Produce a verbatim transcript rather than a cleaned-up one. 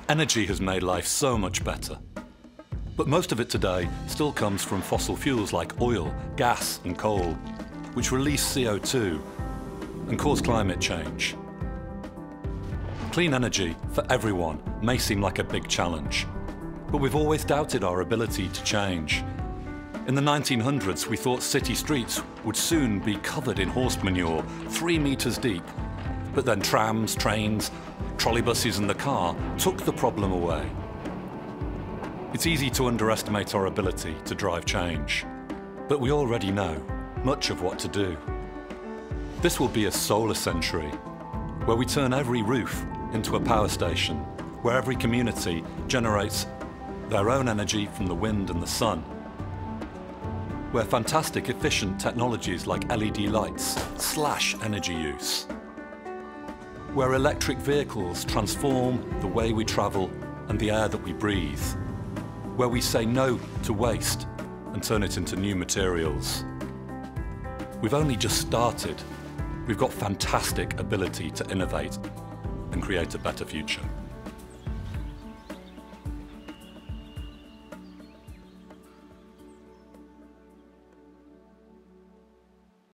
Energy has made life so much better. But most of it today still comes from fossil fuels like oil, gas and coal, which release C O two and cause climate change. Clean energy for everyone may seem like a big challenge, but we've always doubted our ability to change. In the nineteen hundreds, we thought city streets would soon be covered in horse manure, three metres deep. But then trams, trains, trolleybuses and the car took the problem away. It's easy to underestimate our ability to drive change, but we already know much of what to do. This will be a solar century, where we turn every roof into a power station, where every community generates their own energy from the wind and the sun, where fantastic efficient technologies like L E D lights slash energy use, where electric vehicles transform the way we travel and the air that we breathe, where we say no to waste and turn it into new materials. We've only just started. We've got fantastic ability to innovate and create a better future.